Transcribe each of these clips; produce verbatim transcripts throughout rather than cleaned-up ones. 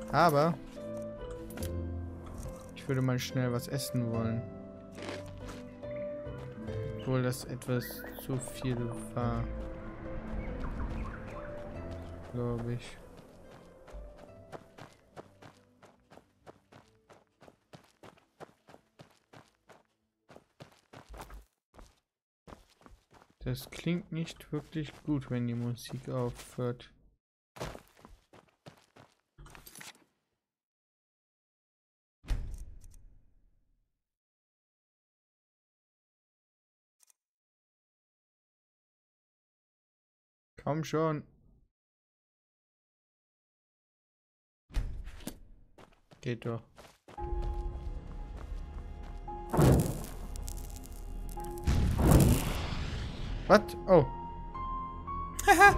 Aber ich würde mal schnell was essen wollen. Obwohl das etwas zu viel war. Glaube ich. Das klingt nicht wirklich gut, wenn die Musik aufhört. Komm schon. Geht doch. Was? Oh. Haha.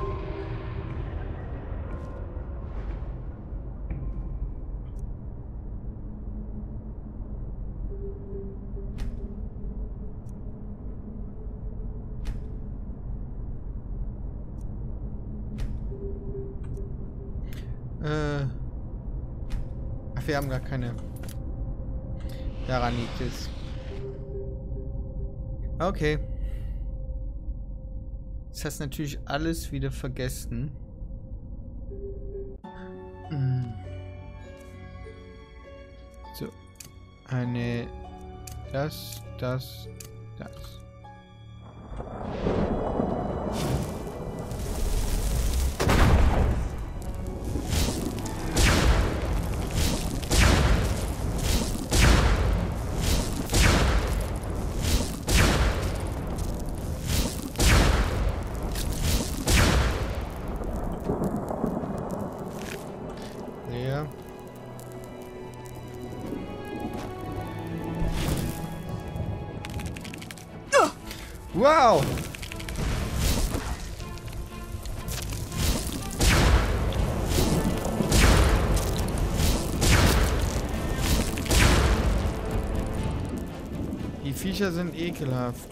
äh. Ach, wir haben gar keine. Daran liegt es. Okay. Das hast natürlich alles wieder vergessen. So. Eine. Das, das, das. Wow! Die Viecher sind ekelhaft.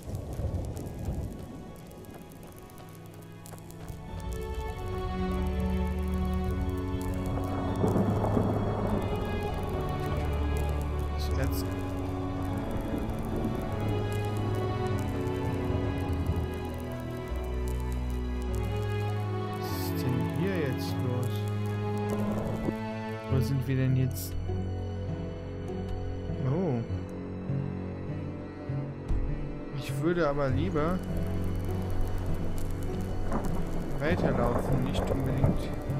Jetzt. Wo sind wir denn jetzt? Oh. Ich würde aber lieber weiterlaufen, nicht unbedingt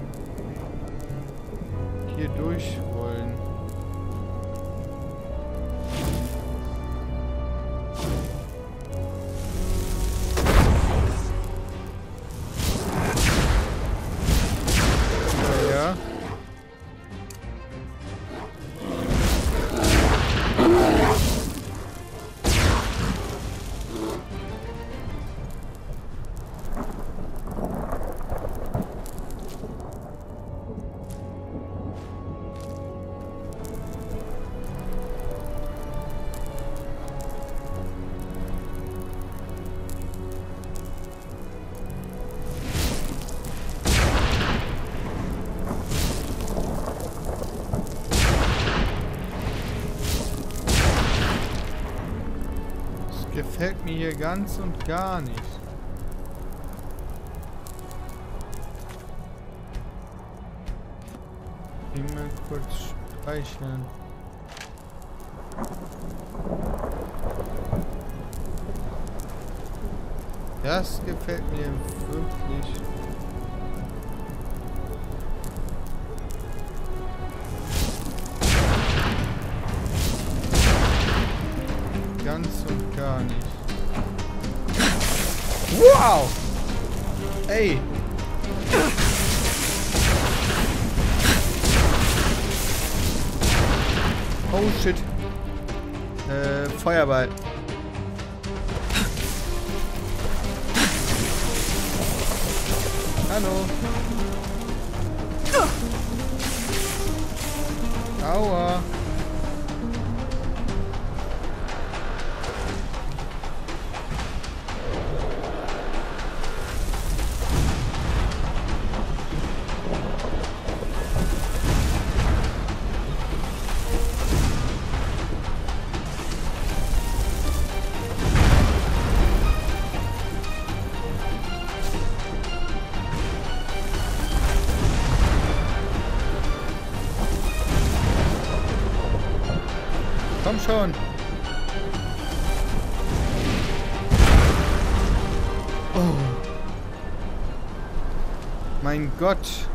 hier durch wollen. Gefällt mir hier ganz und gar nicht. Immer kurz speichern. Das gefällt mir wirklich. Ganz und gar nicht. Wow! Ey! Oh shit. Äh, Feuerball. Hallo. Aua. Komm schon. Oh. Mein Gott.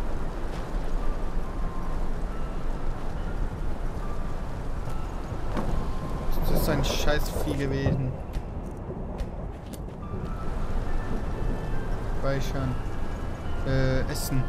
Das ist ein Scheißvieh gewesen. Speichern. Äh, essen.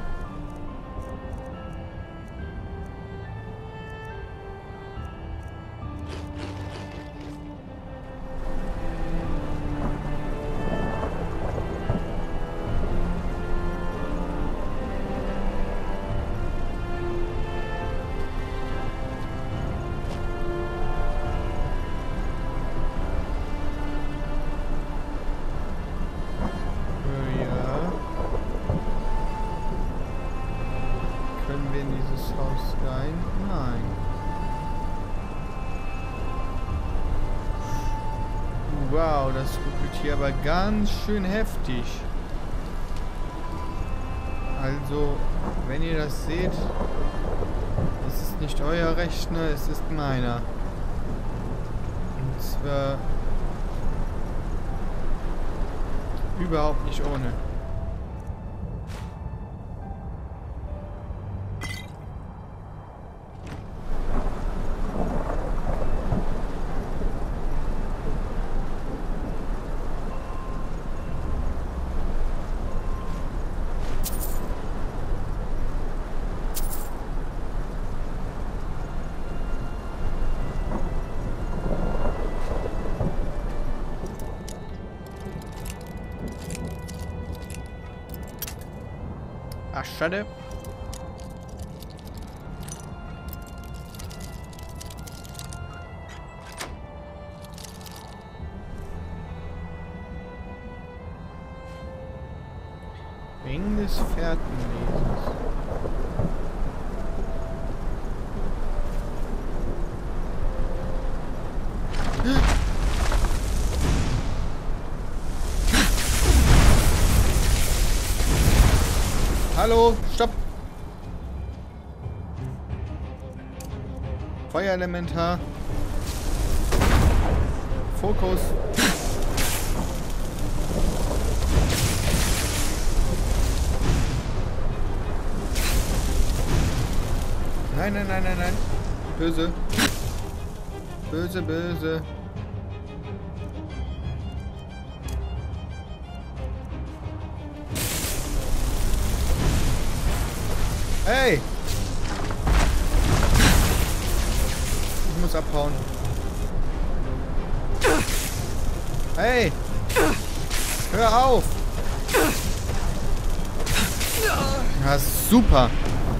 Wow, das ruckelt hier aber ganz schön heftig. Also, wenn ihr das seht, es ist nicht euer Rechner, es ist meiner. Und zwar überhaupt nicht ohne. Ach, schade. Ring des Fährtenlesers. Hallo, stopp! Feuerelementar. Fokus. Nein, nein, nein, nein, nein. Böse. Böse, böse. Hey! Ich muss abhauen. Hey! Hör auf! Ja, super!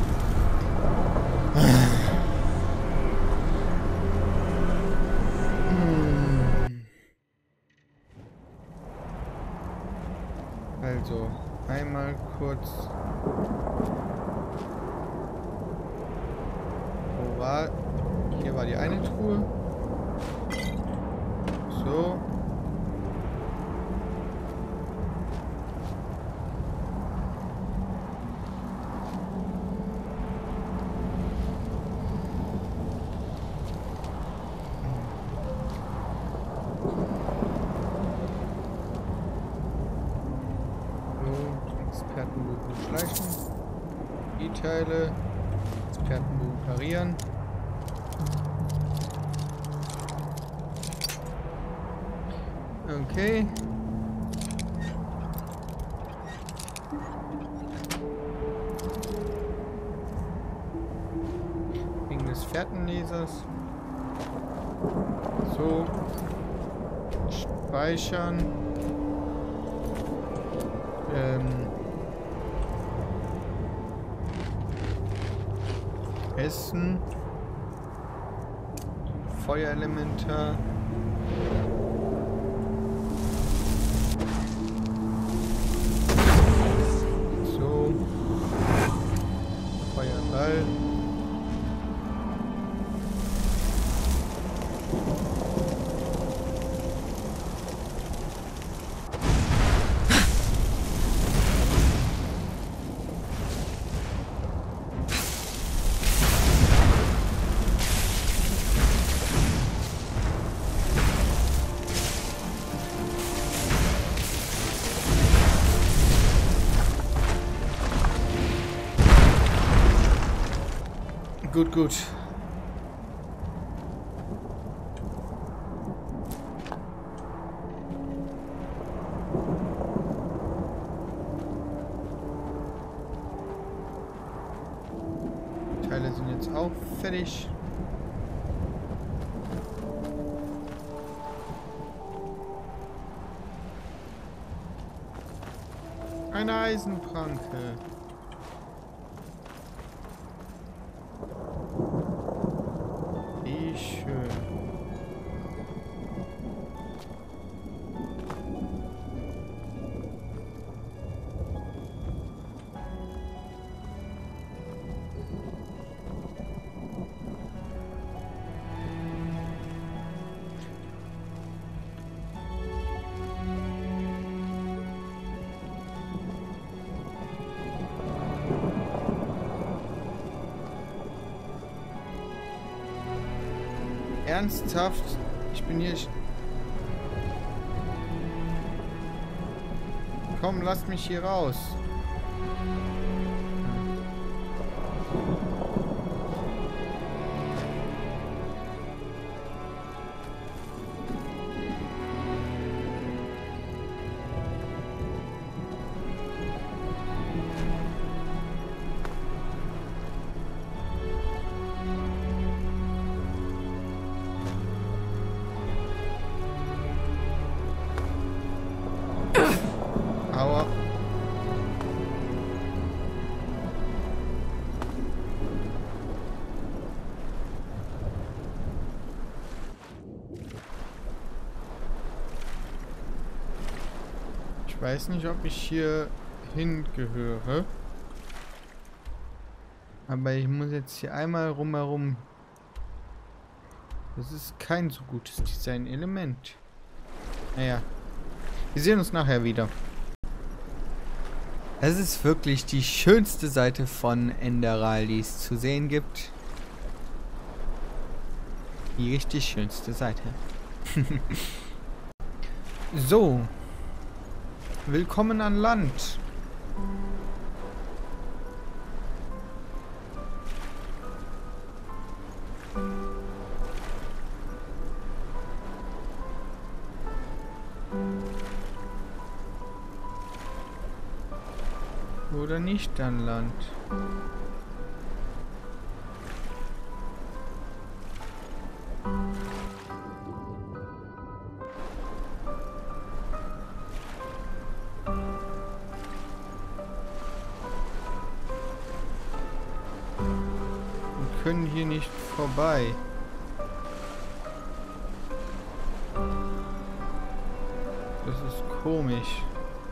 Also, einmal kurz... Wo war... Hier war die eine Truhe. So. Expertenbogen schleichen. Die Teile. Expertenbogen parieren. Okay. Wegen des Fährtenlesers. So. Speichern. Ähm. Essen. Feuerelementar. So. Feuerball. Gut, gut. Teile sind jetzt auch fertig. Eine Eisenpranke. Wie schön. Ernsthaft? Ich bin hier... Komm, lass mich hier raus. Aua. Ich weiß nicht, ob ich hier hingehöre. Aber ich muss jetzt hier einmal rumherum. Das ist kein so gutes Design-Element. Naja. Wir sehen uns nachher wieder. Es ist wirklich die schönste Seite von Enderal, die es zu sehen gibt. Die richtig schönste Seite. So. Willkommen an Land. Oder nicht an Land. Wir können hier nicht vorbei. Das ist komisch.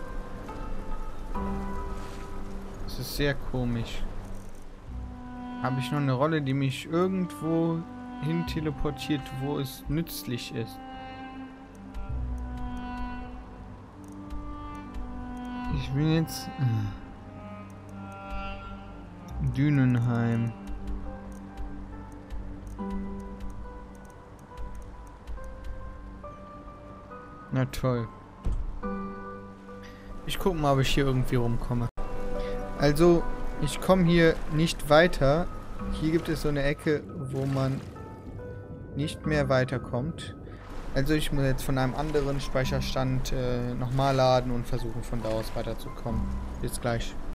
Das ist sehr komisch. Habe ich noch eine Rolle, die mich irgendwo hin teleportiert, wo es nützlich ist? Ich bin jetzt... Dünenheim. Na toll. Ich gucke mal, ob ich hier irgendwie rumkomme. Also, ich komme hier nicht weiter. Hier gibt es so eine Ecke, wo man nicht mehr weiterkommt. Also ich muss jetzt von einem anderen Speicherstand äh, nochmal laden und versuchen, von da aus weiterzukommen. Bis gleich.